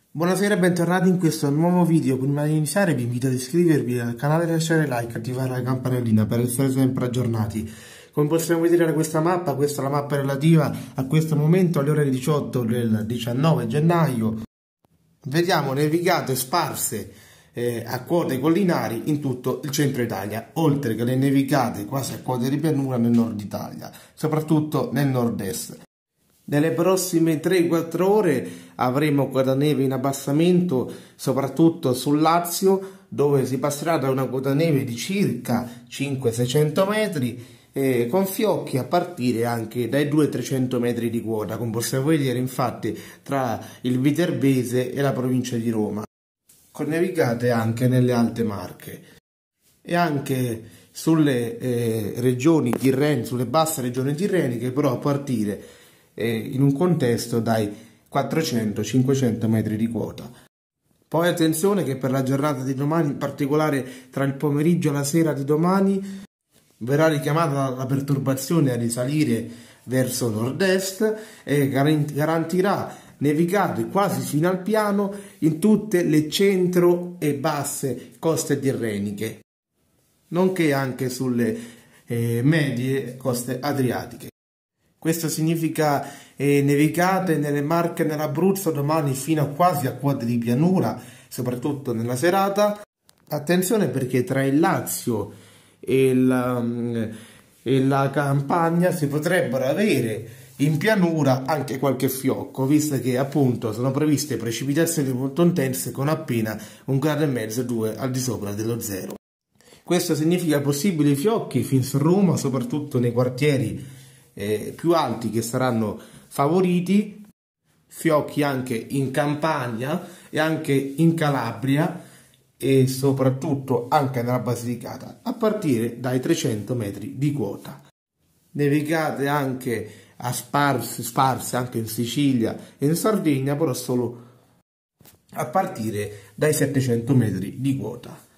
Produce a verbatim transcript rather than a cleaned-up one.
Buonasera e bentornati in questo nuovo video. Prima di iniziare vi invito ad iscrivervi al canale, lasciare like e attivare la campanellina per essere sempre aggiornati. Come possiamo vedere da questa mappa, questa è la mappa relativa a questo momento alle ore diciotto del diciannove gennaio. Vediamo nevicate sparse eh, a quote collinari in tutto il centro Italia, oltre che le nevicate quasi a quote di pianura nel nord Italia, soprattutto nel nord-est. Nelle prossime tre quattro ore avremo quota neve in abbassamento, soprattutto sul Lazio, dove si passerà da una quota neve di circa cinquecento seicento metri, eh, con fiocchi a partire anche dai duecento trecento metri di quota, come possiamo vedere infatti tra il Viterbese e la provincia di Roma, con nevicate anche nelle Alte Marche e anche sulle eh, regioni tirreniche, sulle basse regioni tirreniche, però a partire in un contesto dai quattrocento cinquecento metri di quota. Poi attenzione che per la giornata di domani, in particolare tra il pomeriggio e la sera di domani, verrà richiamata la perturbazione a risalire verso nord-est e garantirà nevicate quasi fino al piano in tutte le centro e basse coste tirreniche, nonché anche sulle eh, medie coste adriatiche. Questo significa eh, nevicate nelle Marche e nell'Abruzzo domani fino a quasi a quote di pianura, soprattutto nella serata. Attenzione perché tra il Lazio e la, e la Campania si potrebbero avere in pianura anche qualche fiocco, visto che appunto sono previste precipitazioni molto intense con appena un grado e mezzo, due al di sopra dello zero. Questo significa possibili fiocchi fin su Roma, soprattutto nei quartieri Eh, più alti che saranno favoriti, fiocchi anche in Campania e anche in Calabria e soprattutto anche nella Basilicata a partire dai trecento metri di quota. Nevicate anche a sparse, sparse anche in Sicilia e in Sardegna, però solo a partire dai settecento metri di quota.